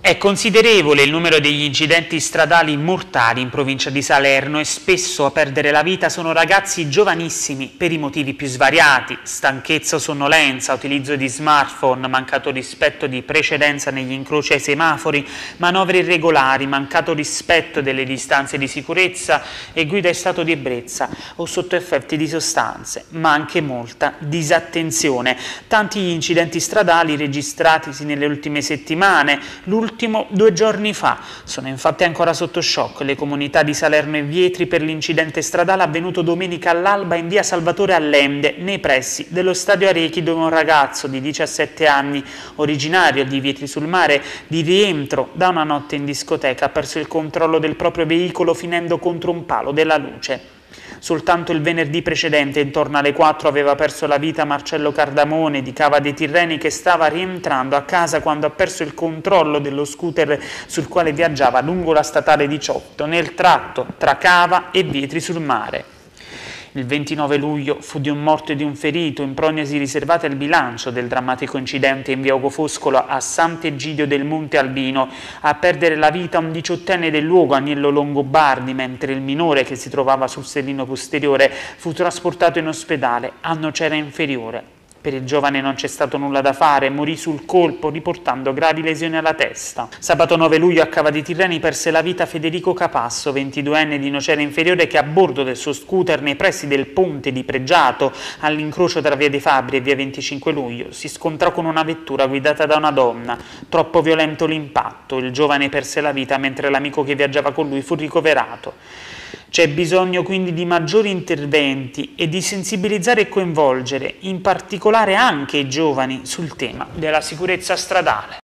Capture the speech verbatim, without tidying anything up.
È considerevole il numero degli incidenti stradali mortali in provincia di Salerno e spesso a perdere la vita sono ragazzi giovanissimi per i motivi più svariati: stanchezza o sonnolenza, utilizzo di smartphone, mancato rispetto di precedenza negli incroci ai semafori, manovre irregolari, mancato rispetto delle distanze di sicurezza e guida in stato di ebbrezza o sotto effetti di sostanze, ma anche molta disattenzione. Tanti gli incidenti stradali registratisi nelle ultime settimane, l'ultimo Ultimo due giorni fa. Sono infatti ancora sotto shock le comunità di Salerno e Vietri per l'incidente stradale avvenuto domenica all'alba in via Salvatore Allende, nei pressi dello stadio Arechi, dove un ragazzo di diciassette anni, originario di Vietri sul Mare, di rientro da una notte in discoteca, ha perso il controllo del proprio veicolo finendo contro un palo della luce. Soltanto il venerdì precedente, intorno alle quattro, aveva perso la vita Marcello Cardamone di Cava dei Tirreni, che stava rientrando a casa quando ha perso il controllo dello scooter sul quale viaggiava lungo la statale diciotto, nel tratto tra Cava e Vietri sul Mare. Il ventinove luglio fu di un morto e di un ferito, in prognosi riservate al bilancio del drammatico incidente in via Ugo Foscolo a Sant'Egidio del Monte Albino. A perdere la vita un diciottenne del luogo, Agnello Longobardi, mentre il minore, che si trovava sul sedile posteriore, fu trasportato in ospedale a Nocera Inferiore. Per il giovane non c'è stato nulla da fare, morì sul colpo riportando gravi lesioni alla testa. Sabato nove luglio a Cava dei Tirreni perse la vita Federico Capasso, ventiduenne di Nocera Inferiore, che a bordo del suo scooter nei pressi del ponte di Pregiato, all'incrocio tra via dei Fabbri e via venticinque luglio, si scontrò con una vettura guidata da una donna. Troppo violento l'impatto, il giovane perse la vita mentre l'amico che viaggiava con lui fu ricoverato. C'è bisogno quindi di maggiori interventi e di sensibilizzare e coinvolgere, in particolare anche i giovani, sul tema della sicurezza stradale.